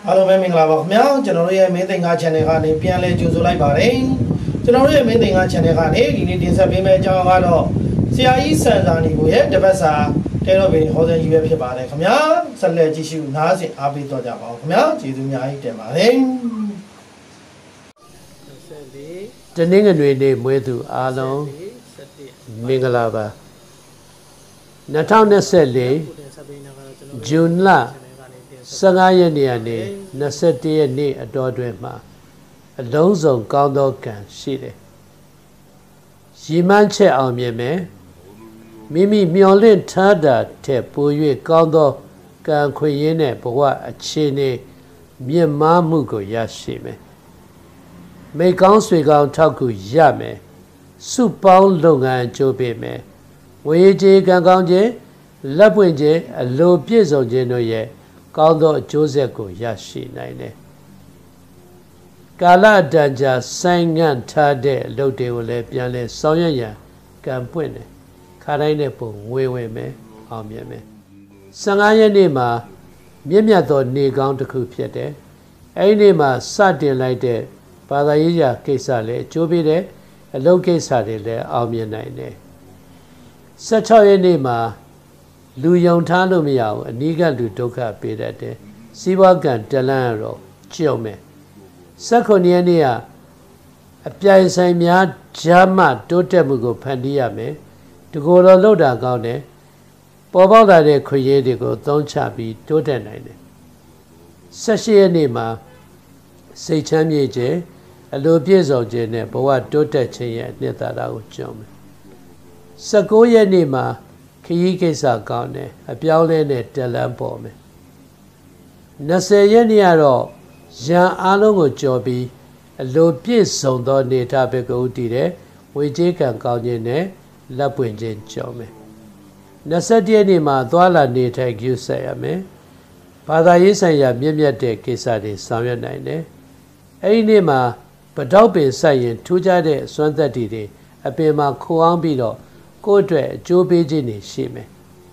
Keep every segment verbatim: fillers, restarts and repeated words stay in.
အားလုံးပဲမင်္ဂလာပါခင်ဗျာကျွန်တော်တို့ရဲ့မင်းသင်္ကာ channel ကနေပြန်လဲကြိုဆိုလိုက်ပါတယ်ကျွန်တော်တို့ရဲ့မင်းသင်္ကာ channel ကနေဒီနေ့တင်ဆက်ပေးမယ့်အကြောင်းကတော့ဆရာကြီးစံစာနီကိုရဲ့တပတ်စာတဲတော်ပင်ဟောစဉ်ကြီးပဲဖြစ်ပါတယ်ခင်ဗျာဆက်လက်ကြည့်ရှုနားဆင်အားပေးတော့ကြပါဦးခင်ဗျာကျေးဇူးအများကြီးတင်ပါတယ်တနင်္ဂနွေနေ့မွေးသူအားလုံးမင်္ဂလာပါ၂၀၂၄ဇွန်လဆယ့်ငါးရက်နေ့ကနေ၂၁ရက်နေ့အတော်တွင်မှာအလုံးစုံကောင်းသောကံရှိတယ်။ရည်မှန်းချက်အောင်မြင်မယ်မိမိမျှော်လင့်ထားတာထက်ပို၍ကောင်းသောကံခွင့်ရင်းနဲ့ဘဝအခြေအနေမြင့်မားမှုကိုရရှိမယ်။မိကောင်းဆွေကောင်းထောက်ကူရမယ်။စုပေါင်းလုပ်ငန်းအကျိုးပေးမယ်။ဝေကြေးကံကောင်းခြင်းလက်ပွင့်ခြင်းအလိုပြည့်စုံခြင်းတို့ရဲ့ကောင်းသောအကျိုးဆက်ကိုရရှိနိုင်တယ်။ကာလတန်ကြာဆိုင်ငံ့ထားတဲ့အလုပ်တွေကိုလည်းပြန်လဲဆောင်ရွက်ရန်ကံပွင့်တယ်။ခါတိုင်းနဲ့ပုံငွေဝင်မယ်အောင်မြင်မယ်။ဆယ့်ငါးရက်နေ့မှာမြင့်မြတ်သောနေကောင်းတစ်ခုဖြစ်တယ်။အဲဒီနေ့မှာစတင်လိုက်တဲ့ဘာသာရေးရာကိစ္စလည်းအကျိုးပေးတယ်။အလုပ်ကိစ္စတွေလည်းအောင်မြင်နိုင်တယ်။ဆယ့်ခြောက်ရက်နေ့မှာလူယုံထားလို့မရဘူးအနိကလူဒုက္ခပေးတတ်တယ်စီးပွားကံတလန်းတော့ကြုံမယ်ဆယ့်ခုနှစ်ရက်နေ့ကအပြိုင်ဆိုင်များဂျာမတိုးတက်မှုကိုဖန်တီးရမယ်တကိုယ်တော်လှုပ်တာကောင်းတယ်ပေါ်ပေါက်လာတဲ့ခွင့်ရည်တွေကိုသုံးချပြီးတိုးတက်နိုင်တယ်ဆယ့်ရှစ်ရက်နေ့မှာစိတ်ချမ်းမြေ့ခြင်းအလိုပြည့်စုံခြင်းနဲ့ဘဝတိုးတက်ခြင်းရဲ့အနှစ်သာရကိုကြုံမယ်ဆယ့်ကိုးရက်နေ့မှာခရီးကိစ္စကောင်းတယ်အပြောင်းလဲနဲ့တလန်းပေါ်မယ်၂၀ရက်နေ့ကတော့ရန်အားလုံးကိုကြော်ပြီးအလိုပြည့်စုံသောနေထားဘက်ကိုတည်တယ်ဝေကြေးကံကောင်းခြင်းနဲ့လက်ပွင့်ခြင်းကြော်မယ်၂၁ရက်နေ့မှာသွာလာနေထိုင်ကြည့်ဆက်ရမယ်ဘာသာရေးဆိုင်ရာမြင့်မြတ်တဲ့ကိစ္စတွေဆောင်ရွက်နိုင်တယ်အဲဒီနေ့မှာပတောက်ပင်စိုက်ရင်ထူးခြားတဲ့အစွမ်းသက်တွေအပင်မှာခိုအောင်ပြီးတော့ကိုယ့်အတွက်အကျိုးပေးခြင်းနေရှိမယ်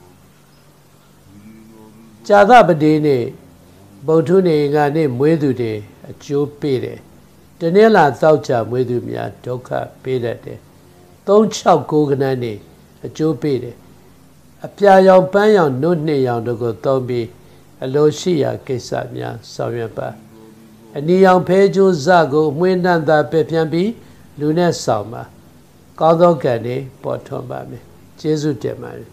။ကြာသပတေးနေ့ဗုဒ္ဓနေ့ကနေ့မွေးသူတွေအကျိုးပေးတယ်။တနင်္လာသောကြာမွေးသူများဒုက္ခပေးတတ်တယ်။သုံးခြောက်ကိုးကနန်းနေ့အကျိုးပေးတယ်။အပြာရောင်ပန်းရောင်နှုတ်နှစ်ရောင်တို့ကိုသုံးပြီးအလိုရှိရာကိစ္စများဆောင်ရွက်ပါ။အနီရောင်ဖဲကြိုးစကိုအမွှေးနှံသာပဲ့ပြန်ပြီးလူနဲ့ဆောင်ပါ။ကောင်းသောကံတွေပေါ်ထွန်းပါမယ်ကျေးဇူးတင်ပါတယ်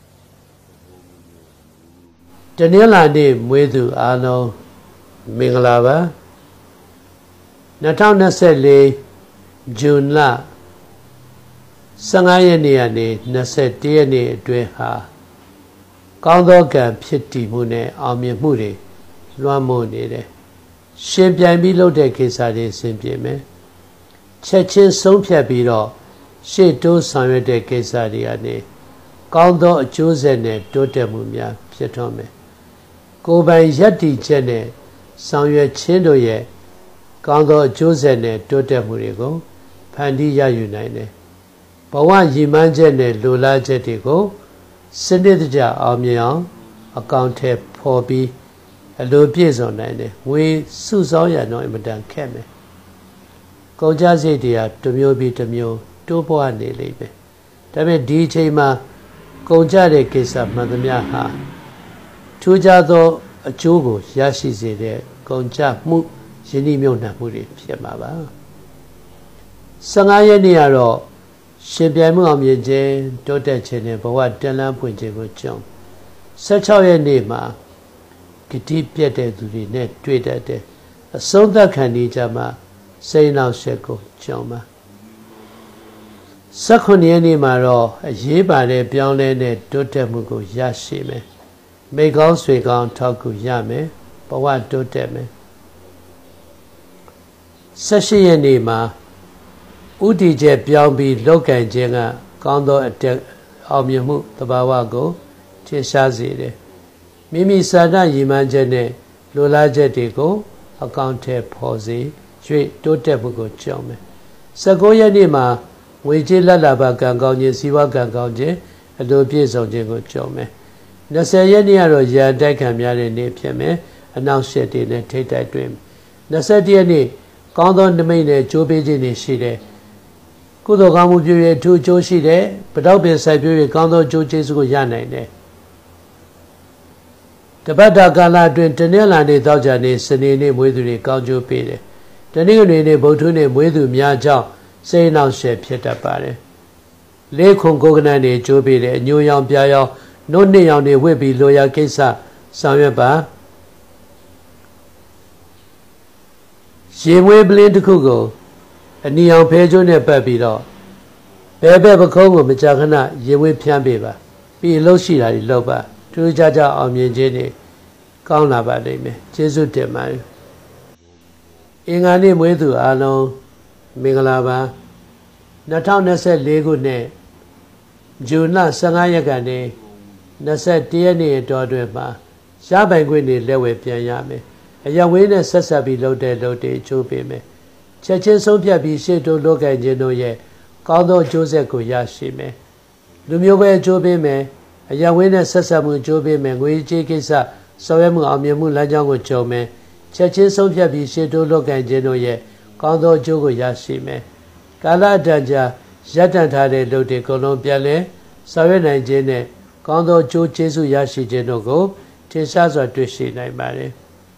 တနင်္လာနေ့မွေးသူအားလုံးမင်္ဂလာပါ၂၀၂၄ဇွန်လဆယ့်ငါးရက်နေ့ကနေ၂၁ရက်နေ့အတွင်းဟာကောင်းသောကံဖြစ်တည်မှုနဲ့အောင်မြင်မှုတွေလွှမ်းမိုးနေတယ်ရှင်ပြိုင်ပြီးလုပ်တဲ့ကိစ္စတွေဆင်ပြေမယ်ချက်ချင်းဆုံးဖြတ်ပြီးတော့ရှေ့တိုးဆောင်ရွက်တဲ့ကိစ္စတွေကနေကောင်းသောအကျိုးဆက်နဲ့တိုးတက်မှုများဖြစ်ထွန်းမယ်ကိုယ်ပိုင်ယက်တီချက်နဲ့ဆောင်ရွက်ခြင်းတို့ရဲ့ကောင်းသောအကျိုးဆက်နဲ့တိုးတက်မှုတွေကိုဖန်တီးရယူနိုင်တယ်ဘဝရည်မှန်းချက်နဲ့လိုလားချက်တွေကိုစနစ်တကျအောင်မြင်အောင်အကောင့်ထဲပေါ်ပြီးအလိုပြည့်စုံနိုင်တယ်ငွေစုဆောင်းရတော့အင်မတန်ခက်မယ်ကုန်ကျစရိတ်တွေကတစ်မျိုးပြီးတစ်မျိုးတိုးပွားနေလိမ့်မယ်ဒါပေမဲ့ဒီအချိန်မှာကုန်ကြတဲ့ကိစ္စမှန်သမျှဟာထူးခြားသောအကျိုးကိုရရှိစေတဲ့ကုန်ကြမှုယဉ်ဤမြုပ်နှံမှုတွေဖြစ်မှာပါဆယ့်ငါးရက်နေ့ကတော့ရှင်ပြိုင်မှုအောင်မြင်ခြင်းတိုးတက်ခြင်းနဲ့ဘဝတန်လန်းပွင့်ခြင်းကိုကြုံဆယ့်ခြောက်ရက်နေ့မှာဂတိပြတ်တဲ့သူတွေနဲ့တွေ့တတ်တယ်အဆုံးသတ်ခံနေကြမှာစိတ်နှောက်ယှက်ကိုကြုံမှာဆယ့်ခုနှစ်ရက်နေ့မှာတော့အရေးပါတဲ့ပြောင်းလဲတဲ့တိုးတက်မှုကိုရရှိမယ်မိကောင်းဆွေကောင်းထောက်ကူရမယ်ဘဝတိုးတက်မယ်ဆယ့်ရှစ်ရက်နေ့မှာဥတီချက်ပြောင်းပြီးလောက်ကံခြင်းကကောင်းသောအတက်အောင်မြင်မှုသဘာဝကိုထင်ရှားစေတယ်မိမိစာတရည်မှန်းချက်နဲ့လိုလားချက်တွေကိုအကောင့်ထဲပေါ်စေ၍တိုးတက်မှုကိုကြုံမယ်ဆယ့်ကိုးရက်နေ့မှာဝေကြေးလက်လာပါကံကောင်းခြင်းစီးပွားကံကောင်းခြင်းအလိုပြည့်စုံခြင်းကိုကြုံမယ်၂၀ရက်နေ့ကတော့ရန်တိုက်ခံများတဲ့နေ့ဖြစ်မယ်အနောက်ရှက်တွေနဲ့ထိတ်တိုက်တွင်နှစ်ဆက်တည့်ရက်နေ့ကောင်းသောနမိတ်နဲ့ကြိုးပေးခြင်းတွေရှိတယ်ကုသိုလ်ကောင်းမှုပြုရထူးကျိုးရှိတယ်ပတောက်ပင်ဆိုင်ပြုရကောင်းသောကျိုးကျေးဇူးကိုရနိုင်တယ်တပတ်တာကာလအတွင်းတနင်္လာနေ့တောက်ကြနေ့စနေနေ့မွေးသူတွေကောင်းကျိုးပေးတယ်တနင်္ဂနွေနေ့ဗုဒ္ဓနေ့မွေးသူများကြောင့်စိတ်နှောင့်ယှက်ဖြစ်တတ်ပါတယ်လေးခွန်ကိုကနန်တွေကျိုးပေးတယ်အညိုရောင်ပြာရောင်နှုတ်နှစ်ရောင်တွေဝစ်ပြီးလိုရာကိစ္စဆောင်ရွက်ပါရေမွေးပလင်းတစ်ခုကိုအနီအောင်ဖဲကျိုးနဲ့ပတ်ပြီးတော့ဘဲဘဲပခုံးကိုမကြာခဏရေမွေးဖြန်းပေးပါပြီးအလုပ်ရှိတာတွေလုပ်ပါထူးခြားခြားအောင်မြင်ခြင်းတွေကောင်းလာပါလိမ့်မယ်ကျေးဇူးတင်ပါတယ်အင်္ဂါနေ့မွေးသူအားလုံးမင်္ဂလာပါနှစ်ထောင်နှစ်ဆယ့်လေးခုနှစ်ဇွန်လဆယ့်ငါးရက်ကနေနှစ်ဆက်တရက်နေ့တော်တွင်မှာရပိုင်ခွင့်တွေလက်ဝယ်ပြန်ရမယ်အရဝေးနဲ့ဆက်ဆက်ပြီးလုပ်တဲ့လုပ်တွေချိုးပေးမယ်ချက်ချင်းဆုံးဖြတ်ပြီးရှေ့တိုးလုပ်ကိုင်ခြင်းတို့ရဲ့ကောင်းသောအကျိုးဆက်ကိုရရှိမယ်လူမျိုးပဲအကျိုးပေးမယ်အရဝေးနဲ့ဆက်ဆက်မှုအကျိုးပေးမယ်ငွေကြေးကိစ္စဆောင်ရွက်မှုအောင်မြင်မှုလမ်းကြောင်းကိုကြုံမယ်ချက်ချင်းဆုံးဖြတ်ပြီးရှေ့တိုးလုပ်ကိုင်ခြင်းတို့ရဲ့ကောင်းသောအကျိုးကိုရရှိမယ်ကာလတန်ကြာရပ်တန့်ထားတဲ့လုပ်တွေအကုန်လုံးပြန်လဲဆောင်ရွက်နိုင်ခြင်းနဲ့ကောင်းသောအကျိုးကျေးဇူးရရှိခြင်းတို့ကိုထင်ရှားစွာတွေ့ရှိနိုင်ပါတယ်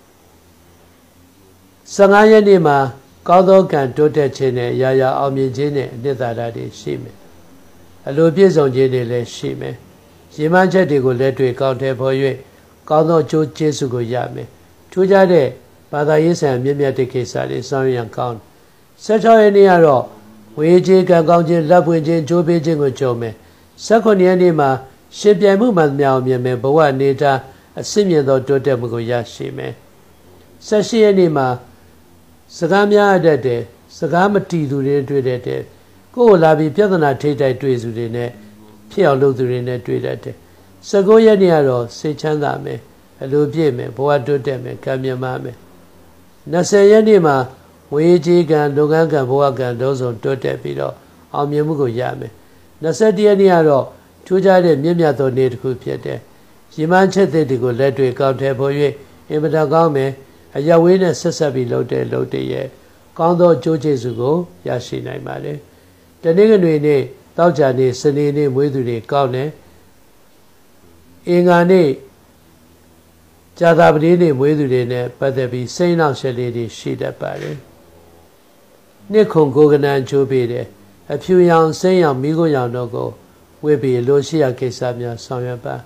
ဆယ့်ငါးရက်နေ့မှာကောင်းသောကံတိုးတက်ခြင်းနဲ့ရာရာအောင်မြင်ခြင်းနဲ့အနှစ်သာရတွေရှိမယ်အလိုပြည့်စုံခြင်းတွေလည်းရှိမယ်ရည်မှန်းချက်တွေကိုလက်တွေ့ကောင်းတဲ့ဖော်၍ကောင်းသောအကျိုးကျေးဇူးကိုရမယ်ထူးခြားတဲ့ဘာသာရေးဆိုင်ရာမြင့်မြတ်တဲ့ကိစ္စတွေဆောင်ရွက်ရန်ကောင်းဆက်၆ရက်နေ့ကတော့ဝေကြီးကံကောင်းခြင်းလက်ပွင့်ခြင်းကြိုးပေးခြင်းကိုကြုံမယ်ဆက်ခုနှစ်ရက်နေ့မှာရှင်ပြိုင်မှုမှမြောင်မြင်မယ်ဘဝအနေထားအစစ်မြင့်သောတိုးတက်မှုကိုရရှိမယ်ဆက်ရှိရက်နေ့မှာစကားများအပ်တဲ့စကားမတီသူတွေတွေ့တဲ့ကိုယ်ကိုလာပြီးပြဿနာထိတိုက်တွေ့သူတွေနဲ့ဖြစ်အောင်လုပ်သူတွေနဲ့တွေ့တတ်တယ်ဆယ့်ကိုးရက်နေ့ကတော့စိတ်ချမ်းသာမယ်အလိုပြည့်မယ်ဘဝတိုးတက်မယ်ကံမြတ်မယ်နှစ်ဆယ်ရက်နေ့မှာဝေကြီးကံလုပ်ငန်းကံဘဝကံတို့စုံတိုးတက်ပြီးတော့အောင်မြင်မှုကိုရမယ်နှစ်ဆယ့်တစ်ရက်နေ့ကတော့ထူးခြားတဲ့မြင့်မြတ်သောနေ့တစ်ခုဖြစ်တယ်ရည်မှန်းချက်တွေကိုလက်တွေ့ကောင်းတဲ့ဖို့၍အင်မတန်ကောင်းမယ်အရဝေးနဲ့ဆက်ဆက်ပြီးလုပ်တဲ့လုပ်တဲ့ရဲ့ကောင်းသောအကျိုးကျေးဇူးကိုရရှိနိုင်ပါတယ်တနင်္ဂနွေနေ့တောက်ကြနေ့စနေနေ့မွေးသူတွေကောင်းတယ်အင်္ဂါနေ့ဇာတာပတိနေ့မွေးသူတွေနဲ့ပတ်သက်ပြီးစိတ်နှောင့်ယှက်လေးတွေရှိတတ်ပါတယ်နှစ်ခုကိုကနန်ချိုးပေးတယ်အဖြူရောင်စိမ့်ရောင်မိခိုးရောင်တို့ကိုဝိပေလိုရှိရာကိစ္စများဆောင်ရွက်ပါ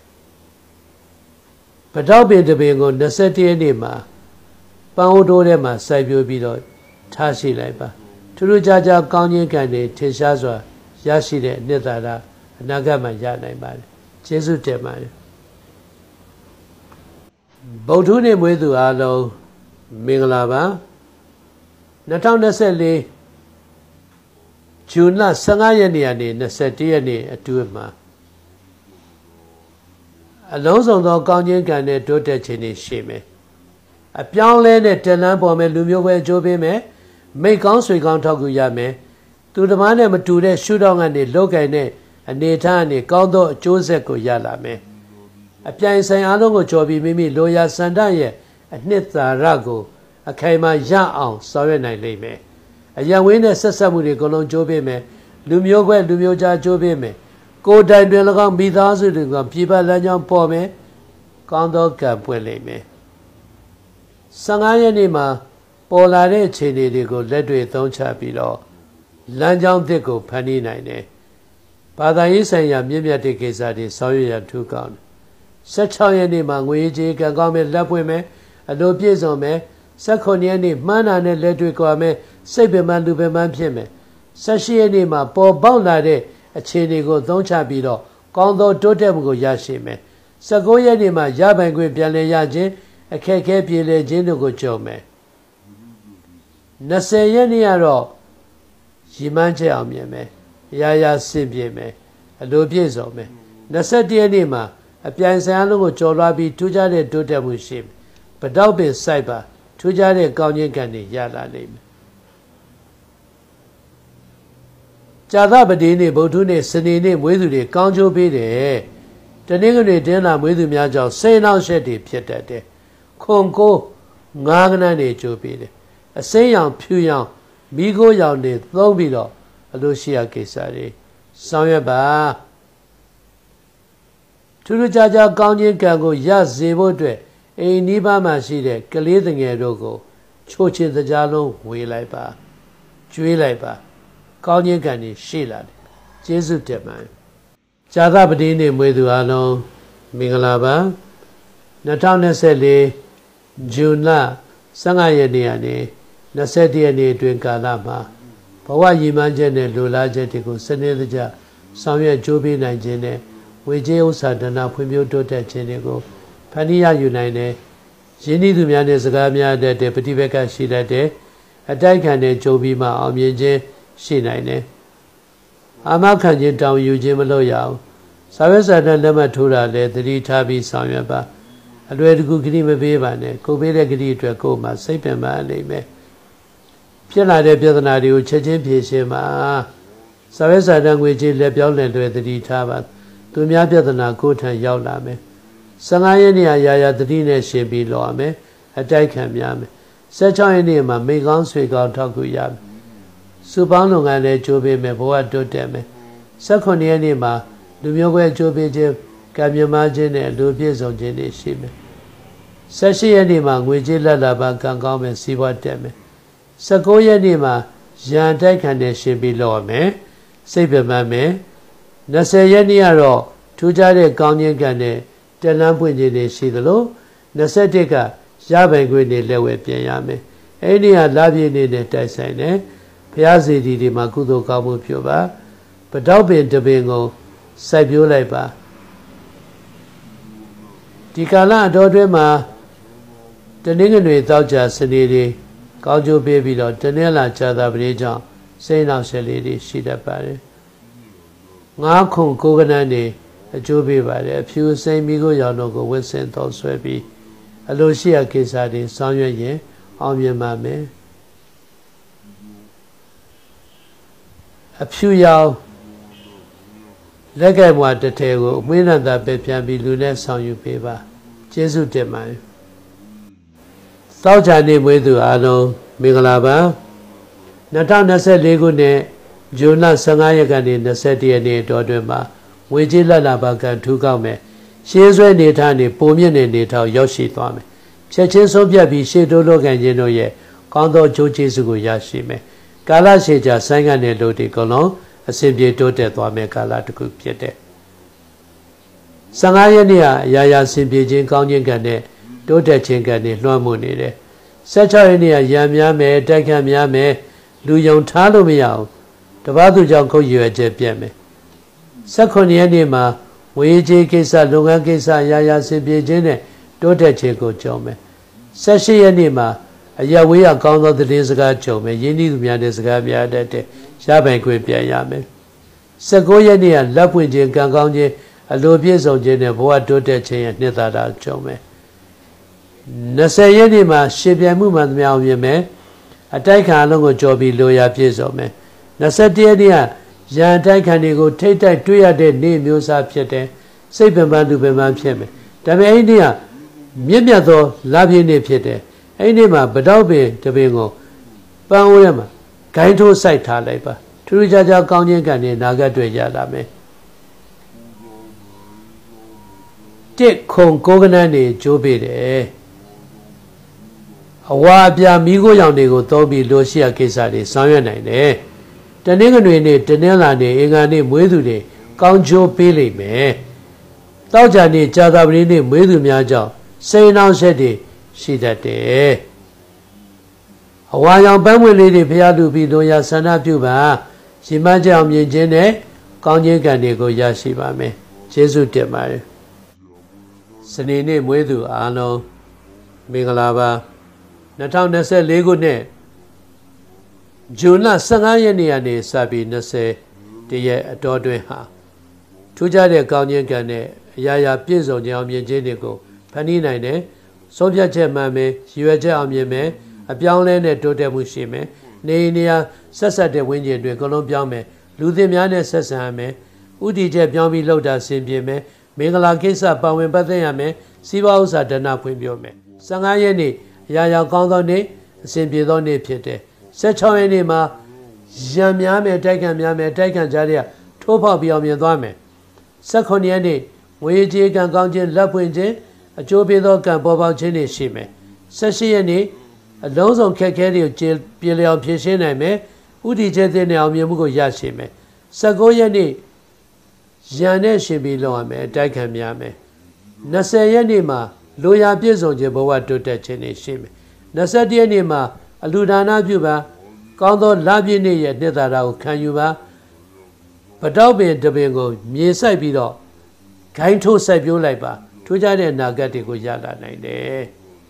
ပတောက်ပင်တပင်ကိုနှစ်ဆယ့်တစ်ရက်နေ့မှာပန်းအိုးတိုးထဲမှာစိုက်ပျိုးပြီးတော့ထားရှိလိုက်ပါထူးထူးခြားခြားကောင်းခြင်းကံတွေထင်ရှားစွာရရှိတဲ့အနှစ်သာရအနာဂတ်မှာရနိုင်ပါတယ်ကျေးဇူးတင်ပါတယ်ဗုဒ္ဓနေ့မွေးသူအားလုံးမင်္ဂလာပါနှစ်ထောင်နှစ်ဆယ့်လေးဇွန်လဆယ့်ငါးရက်နေ့ကနေနှစ်ဆယ့်တစ်ရက်နေ့အတွင်းမှာအလုံးစုံသောကောင်းခြင်းကံနဲ့တိုးတက်ခြင်းတွေရှိမယ်အပြောင်းလဲနဲ့တန်လန်းပေါ်မဲ့လူမျိုးပဲအကျိုးပေးမယ်မိတ်ကောင်းဆွေကောင်းထောက်ကူရမယ်သူတစ်ပါးနဲ့မတူတဲ့ရှုထောင့်ကနေလောက်ကင်တဲ့အနေထားကနေကောင်းသောအကျိုးဆက်ကိုရလာမယ်အပြိုင်ဆိုင်အားလုံးကိုကြော်ပြီးမိမိလိုရာစန္ဒရဲ့အနှစ်သာရကိုအခိုင်အမာရအောင်ဆောင်ရွက်နိုင်လိမ့်မယ်အရန်ဝင်းနဲ့ဆက်ဆက်မှုတွေအကုန်လုံးကြိုးပေးမယ်လူမျိုးခွဲလူမျိုးကြားကြိုးပေးမယ်ကိုယ်တိုင်တွင်၎င်းမိသားစုတွေကပြည်ပလမ်းကြောင်းပေါ်မယ်ကောင်းသောကံပွင့်လိမ့်မယ်ဆယ့်ငါးရက်နေ့မှာပေါ်လာတဲ့အခြေအနေတွေကိုလက်တွေ့သုံးချပြီးတော့လမ်းကြောင်းသစ်ကိုဖန်တီးနိုင်တယ်ဘာသာရေးဆိုင်ရာမြင့်မြတ်တဲ့ကိစ္စတွေဆောင်ရွက်ရထူးကောင်းတယ်ဆယ့်ခြောက်ရက်နေ့မှာငွေကြေးကံကောင်းမယ်လက်ပွင့်မယ်အလိုပြည့်စုံမယ်ဆယ့်ခုနှစ်ရက်နေ့မှန်းတာနဲ့လက်တွေ့ကွာမယ်စိတ်ပင်ပန်းလူပင်ပန်းဖြစ်မယ်ဆယ့်ရှစ်ရက်နေ့မှာပေါ်ပေါက်လာတဲ့အခြေအနေကိုသုံးချပြီးတော့ကောင်းသောတိုးတက်မှုကိုရရှိမယ်ဆယ့်ကိုးရက်နေ့မှာရပိုင်ခွင့်ပြန်လည်ရခြင်းအခက်အခဲပြေလည်ခြင်းတို့ကိုကြုံမယ်နှစ်ဆယ်ရက်နေ့ကတော့ရည်မှန်းချက်အောင်မြင်မယ်ရာရာဆင်ပြေမယ်အလိုပြည့်စုံမယ်နှစ်ဆယ့်တစ်ရက်နေ့မှာအပြိုင်ဆိုင်အလုံးကိုကျော်လွှားပြီးထူးခြားတဲ့တိုးတက်မှုရှိမယ်ပတောက်ပင်စိုက်ပါထူးခြားတဲ့ကောင်းခြင်းကံတွေရလာလိမ့်မယ်ဇာသပတိနေ့ဗုဒ္ဓနေ့စနေနေ့မွေးသူတွေကောင်းကျိုးပေးတယ်တနင်္ဂနွေတင်းလာမွေးသူများကြောင့်စိတ်နှောင့်ယှက်တွေဖြစ်တတ်တယ်ခွန်ကိုငါးကနန်းနေကြိုးပေးတယ်အစိမ်းရောင်ဖြူရောင်မိခိုးရောင်တွေသုံးပြီးတော့အလိုရှိရာကိစ္စတွေဆောင်ရွက်ပါထူးထူးခြားခြားကောင်းခြင်းကံကိုရစေဖို့အတွက်အိမ်နီးပါးမှာရှိတဲ့ကလေးငယ်တို့ကိုချိုးချင်စကြားလုံးဝေလိုက်ပါကျွေးလိုက်ပါကောင်းခြင်းကံတွေရှိလာတယ်ကျေးဇူးတင်ပါတယ်ဇာသပတိနေ့မွေးသူအလုံးမင်္ဂလာပါ၂၀၂၄ဇွန်လ၁၅ရက်နေ့ကနေ၂၁ရက်နေ့အတွင်းကာလမှာဘဝရည်မှန်းချက်နဲ့လိုလားချက်တွေကိုစနစ်တကျဆောင်ရွက်ကြိုးပေးနိုင်ခြင်းနဲ့ဝေကျေးဥစ္စာဒနာဖွံ့ဖြိုးတိုးတက်ခြင်းတွေကိုဖန်တီးရယူနိုင်တဲ့ရင်းနှီးသူများနဲ့စကားများတတ်တဲ့ပฏิဘက်ကရှိတတ်တဲ့အတိုက်ခံတဲ့ကြုံပြီးမှအောင်မြင်ခြင်းရှိနိုင်တယ်အာမခံခြင်းတောင်းယူခြင်းမလုပ်ရအောင်စာရွက်စာတမ်းလက်မှတ်ထိုးတာလည်းသတိထားပြီးဆောင်ရွက်ပါအလွယ်တကူဂတိမပေးပါနဲ့ကိုပေးတဲ့ဂတိအတွက်ကိုယ်မှစိတ်ပင်ပန်းနေမယ်ဖြစ်လာတဲ့ပြဿနာတွေကိုချက်ချင်းဖြေရှင်းပါစာရွက်စာတမ်းငွေကြေးလက်ပြောင်းလက်လွယ်သတိထားပါသူများပြဿနာကိုယ်ထံရောက်လာမယ်၁၅ရက်နေ့ရာရာသတိနဲ့ရှင်ပြီးလောရမယ်အတိုက်ခံများမယ်၁၆ရက်နေ့မှာမိကောင်းဆွေကောင်းထောက်ကူရမယ်စုပေါင်းလုပ်ငန်းလည်းကြိုးပေးမယ်ဘဝတိုးတက်မယ်၁၈ရက်နေ့မှာလူမျိုးကွဲကြိုးပေးခြင်းကံမြမခြင်းနဲ့လူပြည့်စုံခြင်းတွေရှိမယ်၁၈ရက်နေ့မှာငွေကြေးလက်လာပါကံကောင်းမယ်စီးပွားတက်မယ်၁၉ရက်နေ့မှာရန်တိုက်ခံတဲ့ရှင်ပြီးလောရမယ်စိတ်ပြမမယ်၂၀ရက်နေ့ကတော့ထူးခြားတဲ့ကောင်းခြင်းကံနဲ့တလန်းပွင့်ခြင်းတွေရှိသလို၂၁ကရပိုင်ခွင့်တွေလက်ဝဲပြန်ရမယ်အဲ့ဒီကလာပြည့်နေတဲ့တိုက်ဆိုင်တယ်ဘုရားစီတီတွေမှာကုသိုလ်ကောင်းမှုပြုပါပတောက်ပင်တပင်ကိုစိုက်ပျိုးလိုက်ပါဒီကာလအတော်တွင်းမှာတနင်္ဂနွေတောက်ကြစနေတွေကောင်းကျိုးပေးပြီးတော့တနင်္လာကြာသပတေးကြောင့်စိတ်နှောက်ယှက်လေးတွေရှိတတ်ပါတယ်ငါးခုကိုးကနန်းနေအကျိုးပေးပါတယ်အဖြူစိမ့်မိကိုရောင်တို့ကိုဝစ်စင်သုံးဆွဲပြီးအလိုရှိရာကိစ္စတွေဆောင်ရွက်ရင်အောင်မြင်ပါမယ်အဖြူရောင်လက်ကဲ့ဘွားတစ်ထည်ကိုအမွှေးနံသာပဲပြန်ပြီးလူနဲ့ဆောင်ယူပေးပါကျေးဇူးတင်ပါတယ်သောကြာနေ့မွေးသူအားလုံးမင်္ဂလာပါ၂၀၂၄ခုနှစ်ဇွန်လ၁၅ရက်ကနေ၂၁ရက်နေ့တော်တွင်မှာငွေကြေးလက်လာပါကံထူးကောင်းမယ်ရှေးဆွဲနေထားနေပုံမြင့်နေနေထောက်ရောက်ရှိသွားမယ်ချက်ချင်းဆုံးဖြတ်ပြီးရှေ့တိုးလို့ခံခြင်းတို့ရဲ့ကောင်းသောကြိုးကျေးဇူးကိုရရှိမယ်ကာလရှည်ကြာဆိုင်းငံ့တဲ့လူတွေကုန်လုံးအစဉ်ပြေတိုးတက်သွားမယ်ကာလတစ်ခုဖြစ်တဲ့၁၅ရက်နေ့ကအရာရာဆင်ပြေခြင်းကောင်းခြင်းကံနဲ့တိုးတက်ခြင်းကံနဲ့လွှမ်းမိုးနေတယ်၁၆ရက်နေ့ကရံများမယ်တိုက်ခတ်များမယ်လူယုံထားလို့မရအောင်တပတ်သူကြောင့်ခုတ်ရွယ်ချက်ပြတ်မယ်၁၈ရက်နေ့မှာဝေကြီးကိစ္စလုပ်ငန်းကိစ္စရာရာဆင်ပြေခြင်းနဲ့တိုးတက်ခြင်းကိုကြုံမယ်၁၈ရက်နေ့မှာအရဝေးရကောင်းသောသတင်းစကားကြုံမယ်ရင်းနှီးသူများတဲ့စကားများတတ်တဲ့ရပိုင်ခွင့်ပြန်ရမယ်၁၉ရက်နေ့ကလက်ပွင့်ခြင်းကံကောင်းခြင်းအလိုပြည့်စုံခြင်းနဲ့ဘဝတိုးတက်ခြင်းရဲ့နှစ်သာရကြုံမယ်၂၀ရက်နေ့မှာရှင်ပြိုင်မှုမှန်သမျှအောင်မြင်မယ်အတိုက်ခံအလုံးကိုကြော်ပြီးလိုရာပြည့်စုံမယ်၂၁ရက်နေ့ကရန်တိုက်ခံတွေကိုထိတ်တိုက်တွေ့ရတဲ့နေ့မျိုးစားဖြစ်တယ်စိတ်ပင်ပန်းသူပင်ပန်းဖြစ်မယ်ဒါပေမဲ့အဲ့ဒီနေ့ကမြင့်မြတ်သောလာပြည့်နေ့ဖြစ်တယ်အဲ့ဒီနေ့မှာဗတောက်ပင်တပင်ကိုပန်းဝဲမှာဂိုင်းထိုးစိုက်ထားလိုက်ပါထူးထူးခြားခြားကောင်းခြင်းကံနဲ့နာဂတ်တွေရလာမယ်တစ်ခုံကိုးကနန်းနေကျိုးပေးတယ်အဝါအပြာမိခိုးရောင်တွေကိုသုံးပြီးလိုရှိရာကိစ္စတွေဆောင်ရွက်နိုင်တယ်တနင်္ဂနွေနေ့တနင်္လာနေ့အင်္ဂါနေ့မွေးသူတွေကောင်းကျိုးပေးလိမ့်မယ်တောက်ကြနေ့ကြာသပတေးနေ့မွေးသူများကြောင့်စိန်နှောင်းဆက်တွေရှိတတ်တယ်အဝါရောင်ပန်းမွေလေးတွေဖျားလူပြီးလိုရာဆန္ဒပြုပါရှင်မကြောင်မြင်ခြင်းနဲ့ကောင်းခြင်းကံတွေကိုရရှိပါမယ်ကျေးဇူးတင်ပါတယ်စနေနေ့မွေးသူအားလုံးမင်္ဂလာပါ၂၀၂၄ခုနှစ်ဇွန်လ၁၅ရက်နေ့ကနေစပြီး၂၀တရက်အတော်တွင်ဟာထူးခြားတဲ့ကောင်းခြင်းကံနဲ့အရာရာပြည့်စုံခြင်းအောင်မြင်ခြင်းတွေကိုဖန်တီးနိုင်တယ်ဆုံးဖြတ်ချက်မှန်မယ်ရည်ရွယ်ချက်အောင်မြင်မယ်အပြောင်းလဲနဲ့တိုးတက်မှုရှိမယ်နေနေရာဆက်ဆက်တဲ့ဝင်းကျင်တွေကလုံးပြောင်းမယ်လူသစ်များနဲ့ဆက်ဆံရမယ်ဥတီချက်ပြောင်းပြီးလှုပ်တာဆင်ပြေမယ်မင်္ဂလာကိစ္စပါဝင်ပတ်သက်ရမယ်စီးပွားဥစ္စာဒဏ္ဍဖွင့်ပြမယ်ဆယ်ငါးရက်နေ့အရာရာကောင်းသောနေ့အစဉ်ပြေသောနေ့ဖြစ်တယ်ဆယ်ခြောက်ရက်နေ့မှာရံများမယ်တိုက်ခံများမယ်တိုက်ခံကြတဲ့ထိုးဖောက်ပြီးအောင်မြင်သွားမယ်ဆယ်ခုနှစ်ရက်နေ့ငွေကြေးကံကောင်းခြင်းလက်ပွင့်ခြင်းအကျိုးပေးသောကံပေါ်ပေါက်ခြင်းတွေရှိမယ်ဆယ်ရှစ်ရက်နေ့အလုံးစုံခက်ခဲတွေကိုပြေလျောင်ဖြည့်ရှင်းနိုင်မယ်ဥတီချက်တဲ့အောင်မြင်မှုကိုရရှိမယ်ဆယ်ကိုရက်နေ့ရန်နဲ့ရှင်ပြီးလောက်ရမယ်အတိုက်ခံများမယ်၂၀ရက်နေ့မှာလိုရာပြည့်စုံခြင်းဘဝတိုးတက်ခြင်းတွေရှိမယ်၂၁ရက်နေ့မှာအလူဒါနပြုပါကောင်းသောလပြည့်နေ့ရဲ့နှစ်သာရကိုခံယူပါပတောက်ပင်တပင်ကိုမြေဆိုင်ပြီးတော့ဂိုင်းထိုးစိုက်ပျိုးလိုက်ပါထူးခြားတဲ့နာဂတ်တွေကိုရလာနိုင်တယ်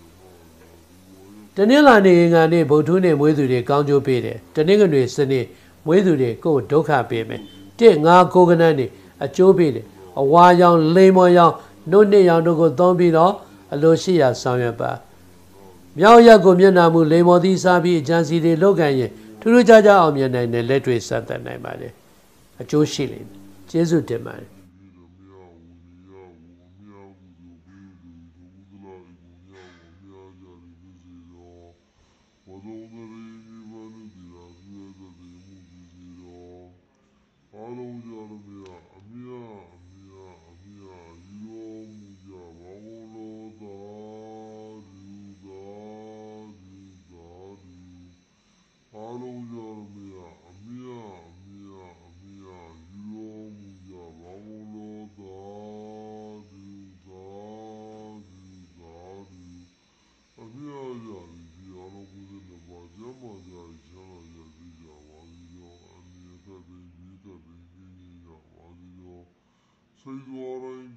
တနင်္လာနေ့ငါနေ့ဗုဒ္ဓနေ့မွေးသူတွေကောင်းကျိုးပေးတယ်တနင်္ဂနွေစနေမွေးသူတွေကိုဒုက္ခပေးမယ်တစ်ငါကိုကနန်းနေအကျိုးပေးတယ်အဝါရောင်လိမ္မော်ရောင်နှုတ်နှစ်ရောင်တို့ကိုသုံးပြီးတော့အလိုရှိရာဆောင်ရွက်ပါမြောက်ရက်ကိုမျက်နာမှုလိမ္မော်သီးစားပြီးအကျံစီတွေလောက်ကန်ရင်ထူးထူးခြားခြားအောင်မြင်နိုင်တဲ့လက်တွေဆက်သက်နိုင်ပါတယ်အကျိုးရှိလိမ့်မယ်ကျေးဇူးတင်ပါတယ် Say